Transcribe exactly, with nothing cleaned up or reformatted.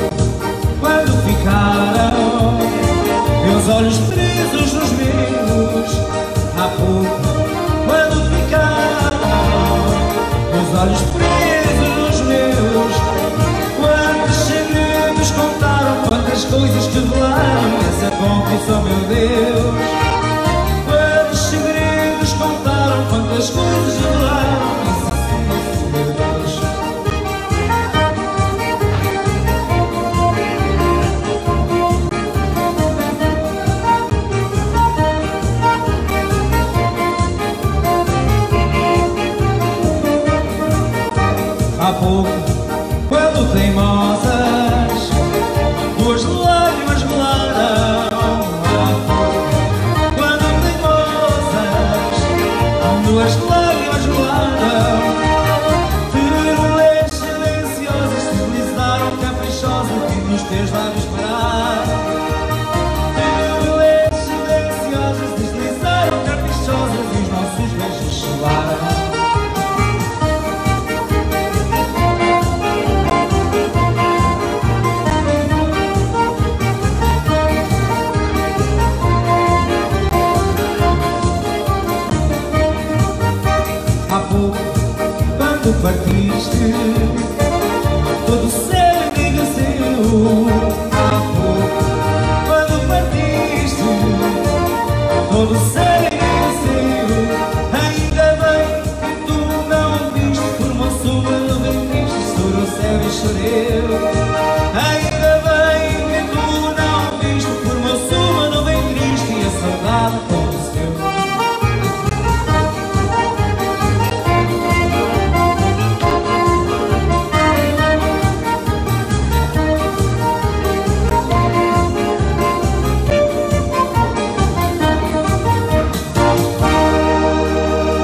quando ficaram meus olhos presos nos meus. Há pouco, quando ficaram meus olhos presos nos meus. Quantos segredos contaram, quantas coisas que revelaram essa confissão, meu Deus. Quantos segredos contaram, quantas coisas revelaram essa confissão, meu Deus. Há pouco, quando teimosas duas lágrimas rolaram. Há pouco, quando teimosas duas lágrimas rolaram. Firulês silenciosas se deslizaram, caprichosas que nos teus lábios pararam.